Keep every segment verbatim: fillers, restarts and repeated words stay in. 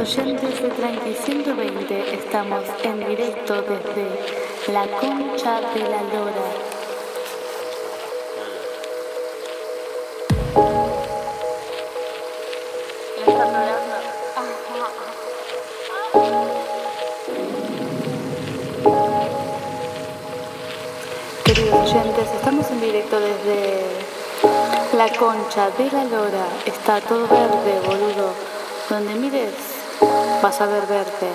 oyentes de treinta y ciento veinte, estamos en directo desde la concha de la lora. Queridos oyentes, estamos en directo desde la concha de la lora. Está todo verde, boludo. Donde mires, vas a ver verde.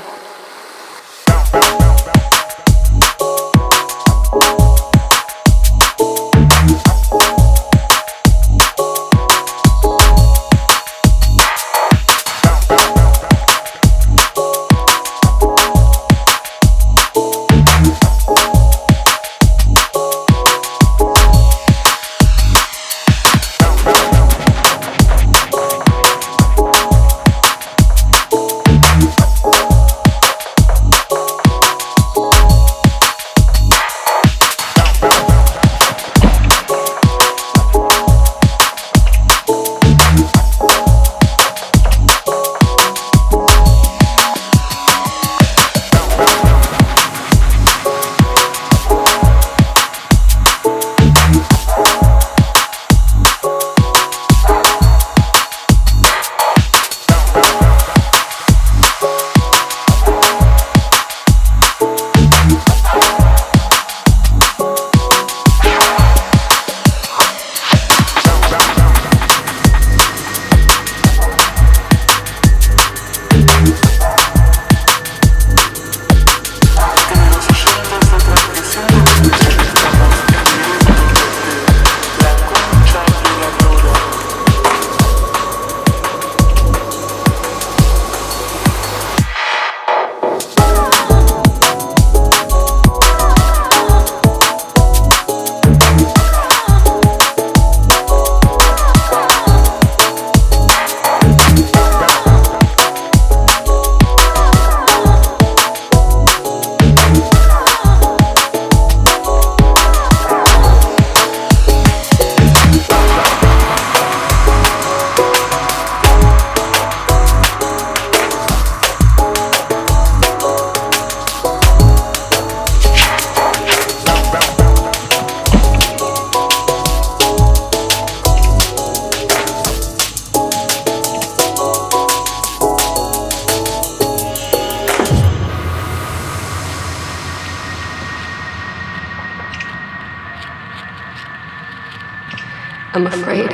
I'm afraid.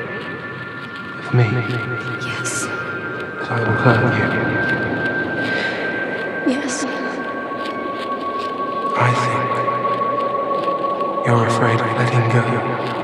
Of me? Yes. That I will hurt you? Yes. I think you're afraid of letting go.